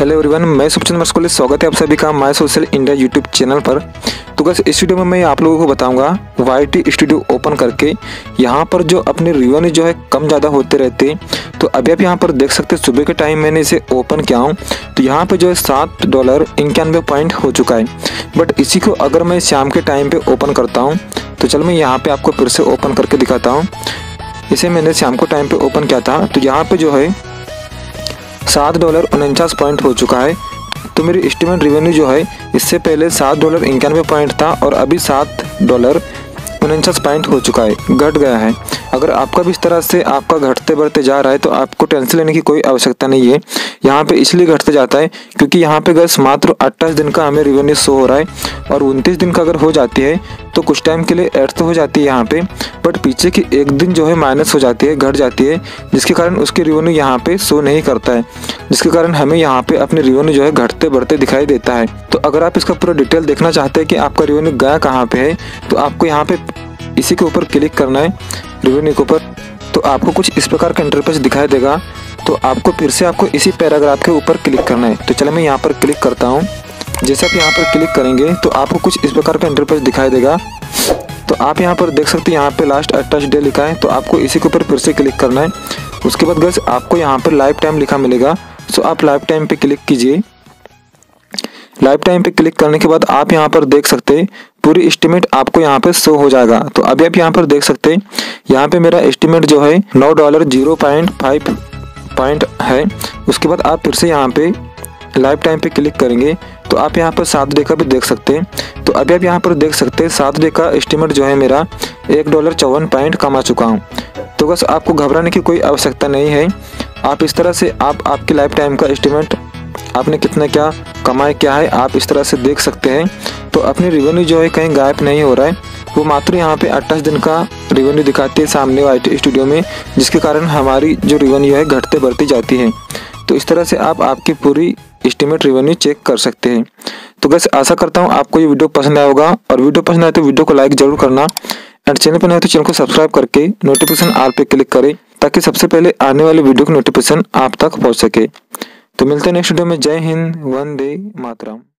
Hello everyone, मैं सुखचंद मस्कोली। स्वागत है आप सभी का my social India YouTube channel पर। तो गाइस इस वीडियो में मैं आप लोगों को बताऊंगा YT स्टूडियो ओपन करके यहाँ पर जो अपने रिवेन्यू जो है कम ज़्यादा होते रहते हैं। तो अभी आप यहाँ पर देख सकते हैं सुबह के टाइम मैंने इसे ओपन किया हूँ तो यहाँ पर जो है $7.91 हो चुका है। बट इसी को अगर मैं शाम के टाइम पर ओपन करता हूँ तो चल मैं यहाँ पर आपको फिर से ओपन करके दिखाता हूँ। इसे मैंने शाम को टाइम पर ओपन किया था तो यहाँ पर जो है $7.49 हो चुका है। तो मेरी एस्टिमेट रेवेन्यू जो है इससे पहले $7.91 था और अभी $7.49 हो चुका है, घट गया है। अगर आपका भी इस तरह से आपका घटते बढ़ते जा रहा है तो आपको टेंशन लेने की कोई आवश्यकता नहीं है। यहाँ पे इसलिए घटते जाता है क्योंकि यहाँ पे गैस मात्र 28 दिन का हमें रेवेन्यू शो हो रहा है और 29 दिन का अगर हो जाती है तो कुछ टाइम के लिए ऐड तो हो जाती है यहाँ पे, बट पीछे की एक दिन जो है माइनस हो जाती है, घट जाती है, जिसके कारण उसकी रेवेन्यू यहाँ पे शो नहीं करता है, जिसके कारण हमें यहाँ पे अपनी रेवेन्यू जो है घटते बढ़ते दिखाई देता है। तो अगर आप इसका पूरा डिटेल देखना चाहते हैं कि आपका रेवेन्यू गया कहाँ पे है तो आपको यहाँ पे इसी के ऊपर क्लिक करना है, रेवेन्यू के ऊपर। तो आपको कुछ इस प्रकार का इंटरफेस दिखाई देगा। तो आपको फिर से आपको इसी पैराग्राफ के ऊपर क्लिक करना है। तो चलो मैं यहाँ पर क्लिक करता हूँ। जैसे आप यहाँ पर क्लिक करेंगे तो आपको कुछ इस प्रकार का इंटरफेस दिखाई देगा। तो आप यहाँ पर देख सकते हैं यहाँ पे लास्ट 28 डे लिखा है। तो आपको इसी के ऊपर फिर से क्लिक करना है। उसके बाद गैस आपको यहाँ पर लाइफ टाइम लिखा मिलेगा। सो आप लाइफ टाइम पे क्लिक कीजिए। लाइफ टाइम पे क्लिक करने के बाद आप यहाँ पर देख सकते हैं पूरी एस्टिमेट आपको यहाँ पे शो हो जाएगा। तो अभी आप यहाँ पर देख सकते हैं यहाँ पे मेरा एस्टिमेट जो है $9.05 है। उसके बाद आप फिर से यहाँ पे लाइफ टाइम पे क्लिक करेंगे तो आप यहाँ पर 7 डे का भी देख सकते हैं। तो अभी आप यहाँ पर देख सकते हैं 7 डे का एस्टिमेट जो है मेरा $1.54 कमा चुका हूँ। तो बस आपको घबराने की कोई आवश्यकता नहीं है। आप इस तरह से आप आपकी लाइफ टाइम का एस्टिमेट आपने कितना क्या कमाया क्या है आप इस तरह से देख सकते हैं। तो अपनी रेवेन्यू जो है कहीं गायब नहीं हो रहा है, वो मात्र यहाँ पे 28 दिन का रेवेन्यू दिखाती है सामने YT स्टूडियो में, जिसके कारण हमारी जो रेवेन्यू है घटते बढ़ती जाती है। तो इस तरह से आप आपकी पूरी एस्टिमेट रेवेन्यू चेक कर सकते हैं। तो बस आशा करता हूँ आपको ये वीडियो पसंद आया होगा, और वीडियो पसंद आए तो वीडियो को लाइक जरूर करना, एंड चैनल पर नए तो चैनल को सब्सक्राइब करके नोटिफिकेशन ऑल पे क्लिक करें ताकि सबसे पहले आने वाले वीडियो की नोटिफिकेशन आप तक पहुँच सके। तो मिलते हैं नेक्स्ट वीडियो में। जय हिंद, वंदे मातरम।